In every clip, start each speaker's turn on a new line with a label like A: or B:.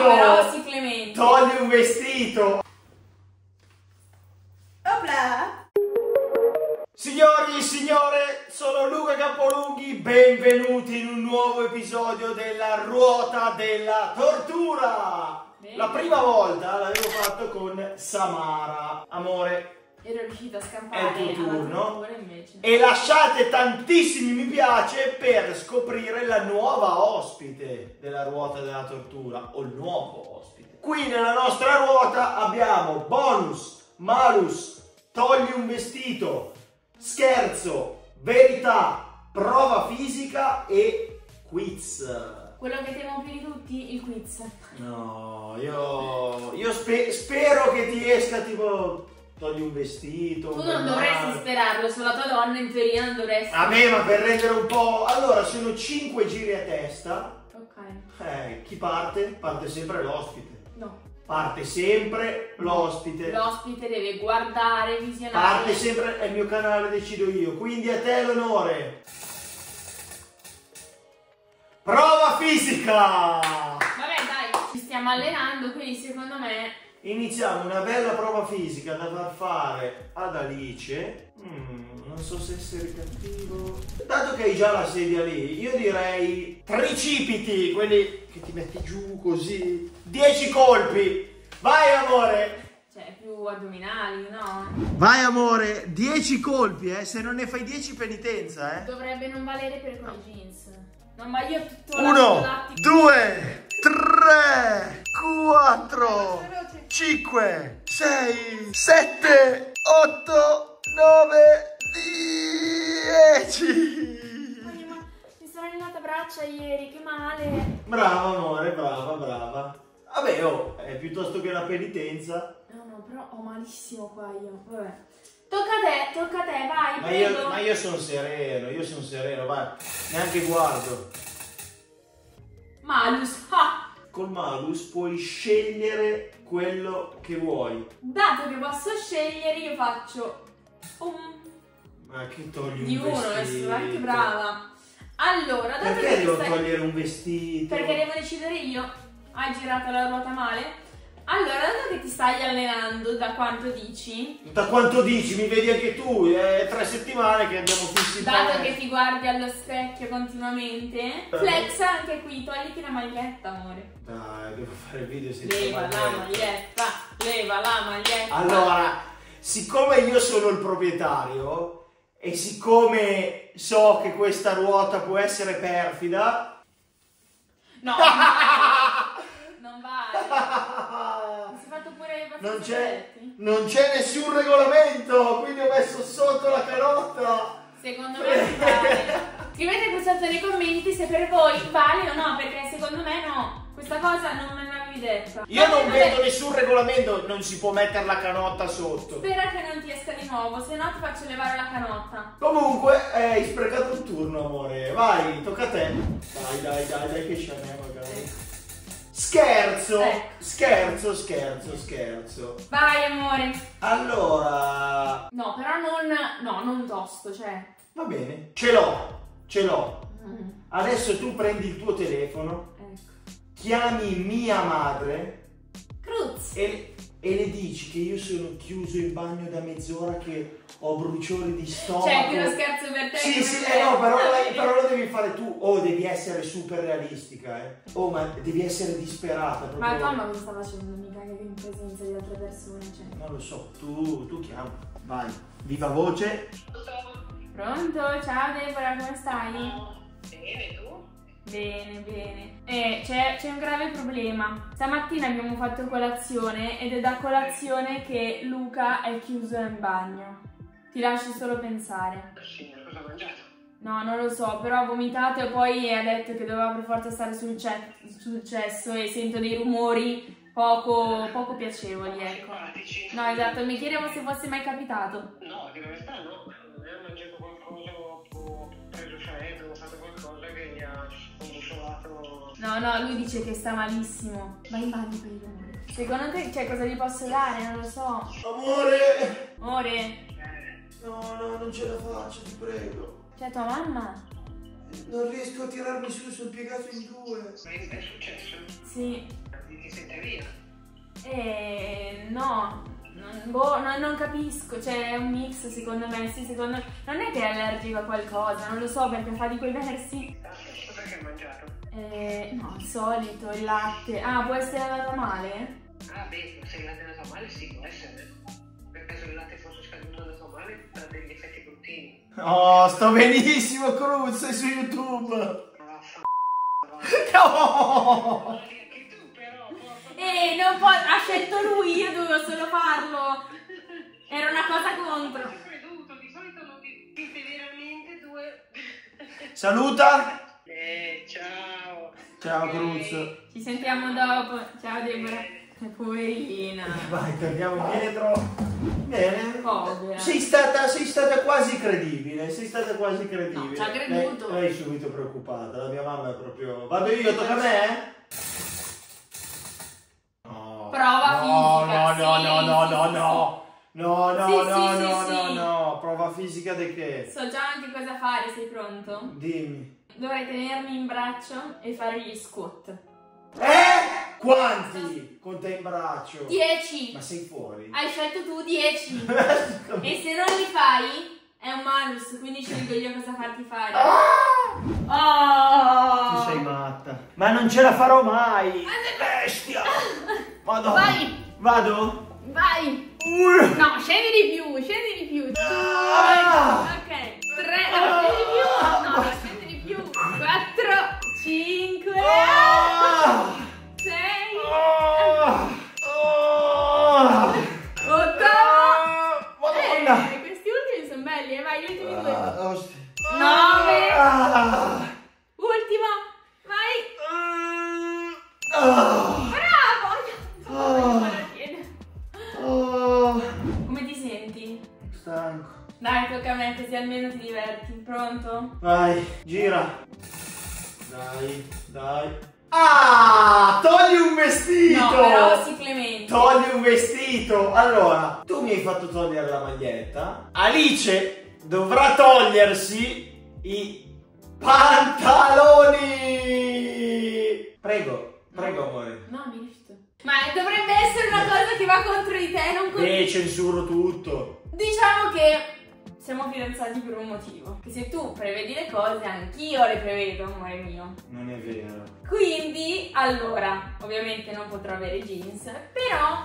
A: però sì, Clemente.
B: Togli un vestito.
A: Opla.
B: Signori e signore, sono Luca Campolunghi, benvenuti in un nuovo episodio della Ruota della Tortura. La prima volta l'avevo fatto con Samara. Amore,
A: ero riuscita a scappare.
B: è il tuo turno.
A: Invece.
B: E lasciate tantissimi mi piace per scoprire la nuova ospite della Ruota della Tortura, o il nuovo ospite. Qui nella nostra ruota abbiamo bonus, malus, togli un vestito, scherzo, verità, prova fisica e quiz.
A: Quello che temo più di tutti, il quiz.
B: No, io spero che ti esca tipo togli un vestito.
A: Tu non dovresti sperarlo, sono la tua donna, in teoria non dovresti.
B: A me, ma per rendere un po'. Allora, sono 5 giri a testa.
A: Ok.
B: Chi parte? Parte sempre l'ospite.
A: No.
B: Parte sempre l'ospite.
A: L'ospite deve guardare, visionare.
B: Parte sempre, è il mio canale, decido io. Quindi a te l'onore. Prova fisica!
A: Vabbè, dai, ci stiamo allenando, quindi secondo me.
B: Iniziamo una bella prova fisica da far fare ad Alice. Non so se essere cattivo. Dato che hai già la sedia lì, io direi tricipiti, quelli che ti metti giù così. 10 colpi. Vai amore.
A: Cioè, più addominali, no?
B: Vai amore, 10 colpi, se non ne fai 10 penitenza,
A: Dovrebbe non valere per quei jeans. No, ma io tutto
B: 1, 2, 3, 4, 5, 6, 7, 8, 9, 10.
A: Ma mi sono allenata braccia ieri, che male.
B: Brava amore, brava. Vabbè, oh, è piuttosto che la penitenza.
A: No, però ho malissimo qua io. Vabbè. Tocca a te, vai, prego.
B: Ma io sono sereno, vai. Neanche guardo.
A: Malus,
B: Col malus puoi scegliere quello che vuoi.
A: dato che posso scegliere, io faccio
B: Ma che togli
A: di
B: un
A: uno,
B: vestito?
A: sono anche brava. Allora, dato
B: Perché
A: che
B: devo togliere un vestito?
A: Perché devo decidere io. Hai girato la ruota male? Allora, dato che ti stai allenando, da quanto dici?
B: Da quanto dici? Mi vedi anche tu? È 3 settimane che abbiamo fissi.
A: Dato che ti guardi allo specchio continuamente, flexa anche qui, togliti la maglietta, amore.
B: Dai, devo fare il video senza
A: Leva la maglietta.
B: Allora, siccome io sono il proprietario e siccome so che questa ruota può essere perfida.
A: No, non vale. Si è fatto pure
B: Non c'è nessun regolamento, quindi ho messo sotto la canotta.
A: Secondo me non vale. Scrivete qui sotto nei commenti se per voi vale o no, perché secondo me no. Questa cosa non me l'avevi detta.
B: Io non vedo nessun regolamento, non si può mettere la canotta sotto.
A: Spera che non ti esca di nuovo, se no ti faccio levare la canotta.
B: Comunque, hai sprecato il turno, amore. Vai, tocca a te. Dai, che scianiamo, cavolo. Scherzo, scherzo.
A: Vai, amore.
B: Allora.
A: No, però non tosto, cioè.
B: Va bene, ce l'ho. Adesso tu prendi il tuo telefono,
A: Ecco.
B: chiami mia madre
A: Cruz.
B: e le dici che io sono chiuso in bagno da mezz'ora, che ho bruciori di stomaco.
A: C'è qui uno scherzo per te.
B: Sì, no, però lo devi fare tu. Oh, devi essere super realistica, Oh, ma devi essere disperata. Proprio.
A: Ma tua mamma cosa sta facendo? Mica che in presenza di altre persone, cioè.
B: Non lo so, tu chiama. Vai, viva voce.
A: Pronto? Ciao Deborah, come stai?
C: Bene, tu?
A: Bene. C'è un grave problema. Stamattina abbiamo fatto colazione ed è da colazione che Luca è chiuso in bagno. Ti lascio solo pensare.
C: Signora, cosa ha mangiato?
A: No, non lo so, però ha vomitato e poi ha detto che doveva per forza stare sul cesso e sento dei rumori poco piacevoli, ecco.
C: Simpatici.
A: No, esatto, mi chiedevo se fosse mai capitato.
C: No, di verità no. Non ha mangiato qualcosa o preso freddo o fatto qualcosa che gli ha combussolato.
A: No, lui dice che sta malissimo. Vai in bagno per il rumore. Secondo te, cioè, cosa gli posso dare? Non lo so.
B: Amore!
A: Amore,
B: No, non ce la faccio, ti prego.
A: c'è tua mamma?
B: Non riesco a tirarmi su, sono piegato in due.
C: Ma è successo?
A: Sì.
C: ti sente via.
A: No, non capisco, c'è un mix secondo me, sì, secondo me. Non è che è allergico a qualcosa, non lo so perché fa di quei versi.
C: Cosa che hai mangiato?
A: No, il solito, il latte. Ah, può essere andato male?
C: Ah beh, se il latte è andato male sì, può essere. Perché se il latte fosse scaduto è andato male, ha degli effetti bruttini.
B: Oh, sto benissimo, Cruz, sei su YouTube. No!
C: Anche tu però.
A: Non può, ha scelto lui, io dovevo solo farlo. Era una cosa contro.
C: Ho creduto, di solito lo dite veramente due.
B: Saluta.
C: Ciao.
B: Ciao, Cruz.
A: Ci sentiamo dopo. Ciao Deborah. Poverina.
B: Vai, torniamo indietro. Bene.
A: Povera.
B: Sei stata quasi credibile, sei stata quasi credibile.
A: No, ci ha creduto.
B: Lei è subito preoccupata, la mia mamma è proprio... Vado io, tocca a me? No.
A: Prova fisica.
B: No, prova fisica di che?
A: So già anche cosa fare, sei pronto?
B: Dimmi.
A: Dovrai tenermi in braccio e fare gli squat.
B: Quanti con te in braccio?
A: 10.
B: Ma sei fuori?
A: Hai scelto tu 10. E se non li fai è un malus, quindi scelgo io cosa farti fare. Oh!
B: Tu sei matta. Ma non ce la farò mai. Bestia. Madonna.
A: Vai.
B: Vado?
A: Vai. No, scendi di più, scendi di più. 2. Ok. 3. No, scendi di più. No, scendi di più. 4. 5. 6. 8.
B: Madonna.
A: Questi ultimi sono belli, vai, gli ultimi 2. 9. Ultimo, vai. Bravo. Come ti senti?
B: Stanco.
A: Dai, tocca a me, così almeno ti diverti. Pronto?
B: Vai, gira. Dai. Ah, togli un vestito!
A: No, però si clementi.
B: Togli un vestito. Allora, tu mi hai fatto togliere la maglietta. Alice dovrà togliersi i pantaloni. Prego, amore.
A: No, mi rifiuto. Ma dovrebbe essere una cosa che va contro di te, non contro.
B: Censuro tutto.
A: Diciamo che siamo fidanzati per un motivo. Che se tu prevedi le cose, anch'io le prevedo, amore mio.
B: Non è vero.
A: Quindi, allora, ovviamente non potrò avere jeans, però...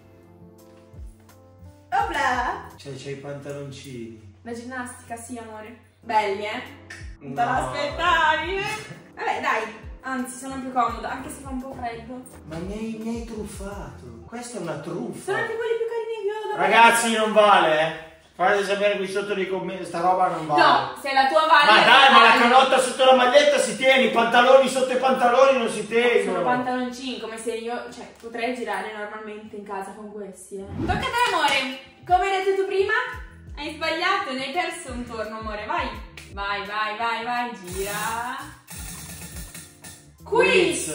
A: Opla!
B: C'hai i pantaloncini.
A: La ginnastica, sì, amore. Belli, Non te
B: No.
A: l'aspettavi? Vabbè, dai. Anzi, sono più comoda, anche se fa un po' freddo.
B: Ma mi hai truffato. Questa è una truffa.
A: Sono anche quelli più carini che ho da
B: Ragazzi, non vale, Fate sapere qui sotto nei commenti, sta roba non vale.
A: No, se la tua vale...
B: Ma dai, ma la canotta sotto la maglietta si tiene, i pantaloni sotto i pantaloni non si tengono.
A: Sono pantaloncini, come se io, cioè, potrei girare normalmente in casa con questi, Tocca a te, amore. Come hai detto tu prima, hai sbagliato e ne hai perso un turno, amore. Vai, gira. Quiz!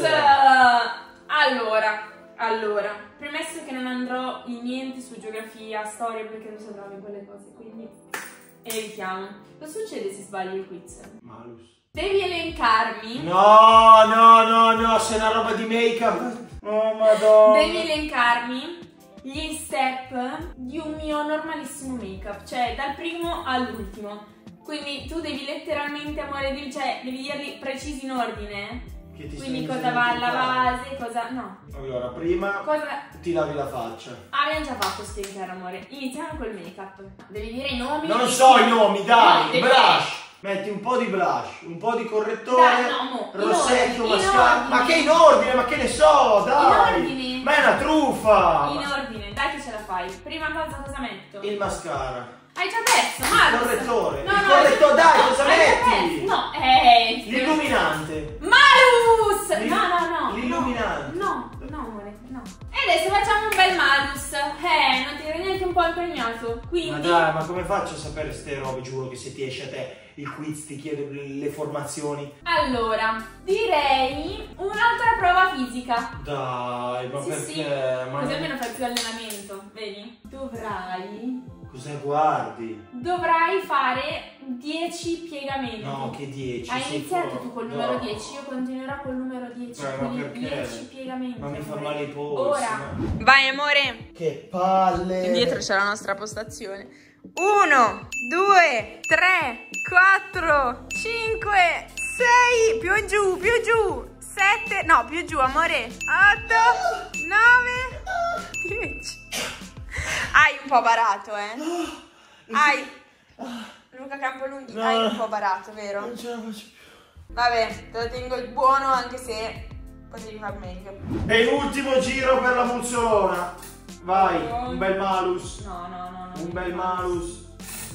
A: Allora, premesso che non andrò in niente su geografia, storia, perché non so brava in quelle cose, quindi evitiamo. Cosa succede se sbagli il quiz?
B: Malus.
A: Devi elencarmi.
B: No, se è una roba di make-up. Oh, madonna.
A: Devi elencarmi gli step di un mio normalissimo make-up, cioè dal primo all'ultimo. Quindi tu devi letteralmente, amore, devi dirli precisi in ordine.
B: Che ti
A: Quindi
B: stai
A: cosa va alla
B: dimenticando?
A: base, cosa... no.
B: Allora, prima
A: Cosa...
B: ti lavi la faccia.
A: Abbiamo già fatto skincare, amore. Iniziamo col make-up. Devi dire i nomi.
B: Non so i nomi, dai.
A: No, devi-
B: Blush. Metti un po' di blush, un po' di correttore,
A: Dai, no, mo, in
B: rossetto,
A: ordine, in
B: mascara.
A: ordine.
B: Ma che in ordine? Ma che ne so, dai.
A: In ordine.
B: Ma è una truffa.
A: In ordine, dai che ce la fai. Prima cosa metto?
B: Il mascara.
A: Hai già perso, Marus.
B: correttore.
A: No,
B: Il
A: no,
B: correttore, dai,
A: no,
B: cosa
A: hai già
B: metti?
A: perso. No,
B: L'illuminante.
A: Malus! No.
B: L'illuminante.
A: No, amore, no. E adesso facciamo un bel malus. Non ti eri neanche un po' impegnato.
B: Ma
A: Quindi...
B: dai, ma come faccio a sapere ste robe? Giuro che se ti esce a te il quiz ti chiede le formazioni.
A: Allora, direi un'altra prova fisica.
B: Dai, ma
A: Sì,
B: perché?
A: sì.
B: Ma
A: Così almeno fai più allenamento, vedi?
B: cosa guardi?
A: Dovrai fare 10 piegamenti.
B: No, che 10?
A: Hai
B: sei
A: iniziato
B: fuori.
A: tu col numero
B: No.
A: 10, io continuerò col numero 10,
B: Ma
A: quindi
B: perché?
A: 10 piegamenti.
B: Ma mi fa
A: amore.
B: male i polsi.
A: Ora.
B: ma-
A: Vai amore.
B: Che palle!
A: Dietro c'è la nostra postazione. 1, 2, 3, 4, 5, 6, più giù, 7, no, più giù, amore. 8, 9, 10. Hai un po' barato, Hai. Luca Campolunghi,
B: No.
A: hai un po' barato, vero?
B: Non ce la faccio più.
A: Vabbè, te lo tengo il buono anche se potevi far meglio.
B: Penultimo giro per la muzzolona. Vai, un bel malus.
A: No, no, no, no.
B: Un bel malus.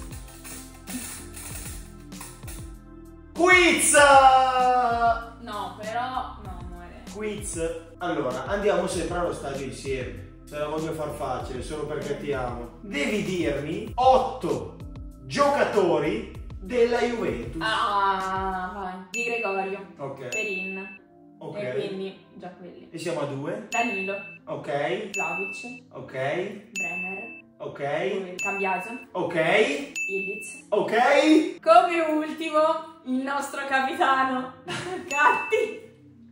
B: Quiz!
A: No, però, no, amore.
B: Quiz. Allora, andiamo sempre allo stadio insieme. Se la voglio far facile, solo perché ti amo. Devi dirmi 8 giocatori della Juventus.
A: Ah, vai. Di Gregorio.
B: Ok.
A: Perin.
B: Ok.
A: E quindi, già quelli.
B: E siamo a 2.
A: Danilo.
B: Ok.
A: Vlahovic.
B: Ok.
A: Bremer.
B: Ok.
A: Cambiaso.
B: Ok.
A: Ildiz.
B: Ok.
A: Come ultimo, il nostro capitano. Gatti.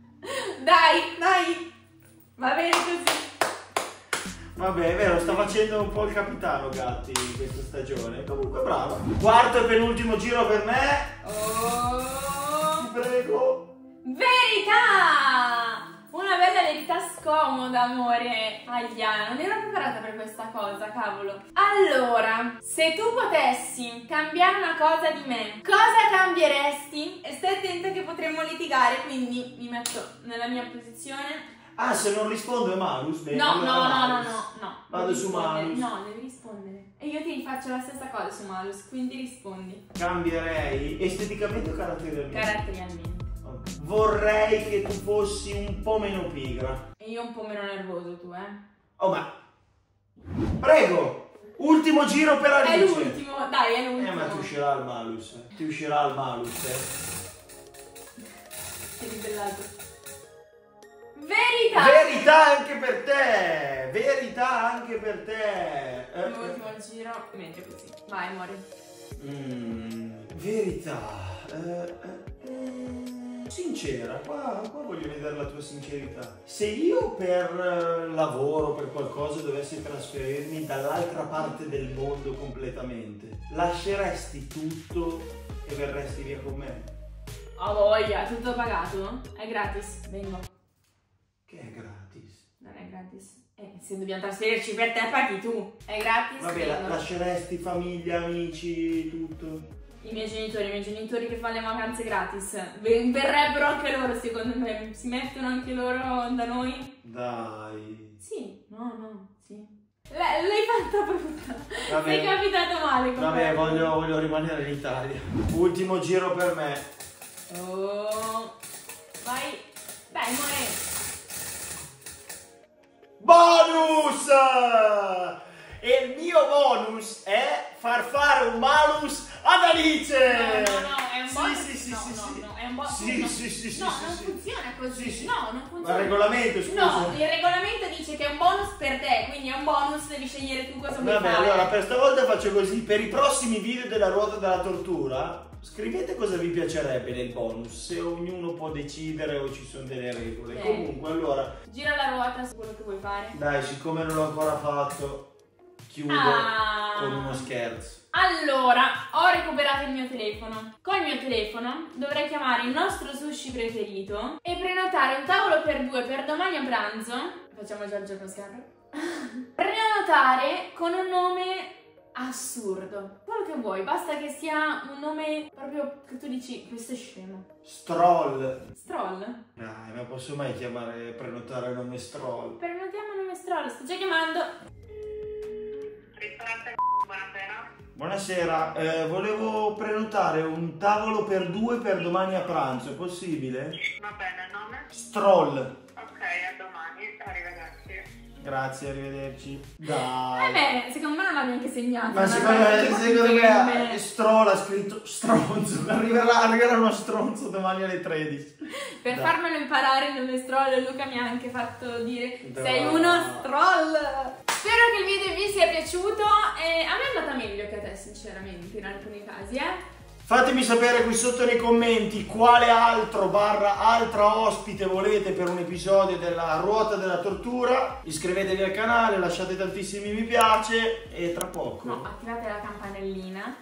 A: Dai. Va bene così.
B: Vabbè, è vero, sta facendo un po' il capitano Gatti in questa stagione. Comunque bravo. Quarto e penultimo giro per me.
A: Oh.
B: Ti prego.
A: Verità! Una bella verità scomoda, amore. Ahia, non ero preparata per questa cosa, cavolo. Allora, se tu potessi cambiare una cosa di me, cosa cambieresti? E stai attenta che potremmo litigare, quindi mi metto nella mia posizione.
B: Ah, se non rispondo è malus? Bene,
A: No,
B: allora
A: no.
B: malus. Vado
A: Devi
B: su
A: rispondere.
B: malus.
A: No, devi rispondere. E io ti rifaccio la stessa cosa su malus, quindi rispondi.
B: Cambierei esteticamente o caratterialmente?
A: Caratterialmente.
B: Ok. Vorrei che tu fossi un po' meno pigra.
A: E io un po' meno nervoso, tu,
B: Oh, ma... Prego! Ultimo giro per Alice.
A: È l'ultimo, dai, è l'ultimo.
B: Ma ti uscirà il malus. Ti uscirà il malus,
A: Sei ribellato. Verità!
B: Verità anche per te! Verità anche per te!
A: L'ultimo giro, mentre così. Vai, amore.
B: Verità. Sincera, qua voglio vedere la tua sincerità. Se io per lavoro, per qualcosa dovessi trasferirmi dall'altra parte del mondo completamente, lasceresti tutto e verresti via con me?
A: Ho voglia, tutto pagato? È gratis, vengo.
B: Che è gratis.
A: Non è gratis. Se dobbiamo trasferirci per te, paghi tu. È gratis,
B: Vabbè,
A: vengo.
B: lasceresti famiglia, amici, tutto?
A: I miei genitori che fanno le vacanze gratis. Verrebbero anche loro, secondo me. Si mettono anche loro da noi.
B: Dai.
A: Sì, no, sì. L'hai fatta brutta.
B: Vabbè.
A: Sei capitato male con
B: Vabbè,
A: me.
B: voglio rimanere in Italia. Ultimo giro per me.
A: Oh. Vai. Dai, amore.
B: Bonus! E il mio bonus è far fare un malus ad Alice!
A: No, è un bonus.
B: Sì,
A: no, è un bonus.
B: Sì,
A: no.
B: sì,
A: No,
B: sì,
A: non
B: sì.
A: funziona così.
B: Sì.
A: No, non funziona.
B: Ma il regolamento, scusa.
A: No, il regolamento dice che è un bonus per te, quindi è un bonus, devi scegliere tu cosa vuoi
B: Vabbè,
A: fare.
B: allora per stavolta faccio così. Per i prossimi video della ruota della tortura, scrivete cosa vi piacerebbe nel bonus. Se ognuno può decidere o ci sono delle regole.
A: Sì.
B: Comunque, allora,
A: Gira la ruota su quello che vuoi fare.
B: dai, siccome non l'ho ancora fatto, chiudo con uno scherzo.
A: Allora, ho recuperato il mio telefono. Con il mio telefono dovrei chiamare il nostro sushi preferito e prenotare un tavolo per 2 per domani a pranzo. Facciamo già il gioco scarro. Prenotare con un nome assurdo. Quello che vuoi, basta che sia un nome proprio che tu dici, questo è scemo.
B: Stroll.
A: Stroll?
B: Dai, ma posso mai prenotare il nome Stroll?
A: Prenotiamo il nome Stroll, sto già chiamando.
C: Ristorante, buonasera.
B: Buonasera, volevo prenotare un tavolo per 2 per domani a pranzo, è possibile?
C: Va bene, nome?
B: Stroll.
C: Ok, a domani, arrivederci.
B: Grazie, arrivederci. Dai.
A: Beh, secondo me non l'ha neanche segnato.
B: Ma secondo me Stroll ha scritto stronzo. Arriverà uno stronzo domani alle 13.
A: Per farmelo imparare il nome Stroll, Luca mi ha anche fatto dire
B: Dai.
A: sei uno Stroll. Spero che il video vi sia piaciuto e a me è andata meglio che a te sinceramente in alcuni casi,
B: Fatemi sapere qui sotto nei commenti quale altra ospite volete per un episodio della Ruota della Tortura. Iscrivetevi al canale, lasciate tantissimi mi piace e tra poco...
A: No, attivate la campanellina.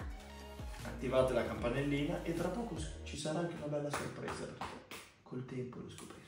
B: Attivate la campanellina e tra poco ci sarà anche una bella sorpresa. Col tempo lo scoprirete.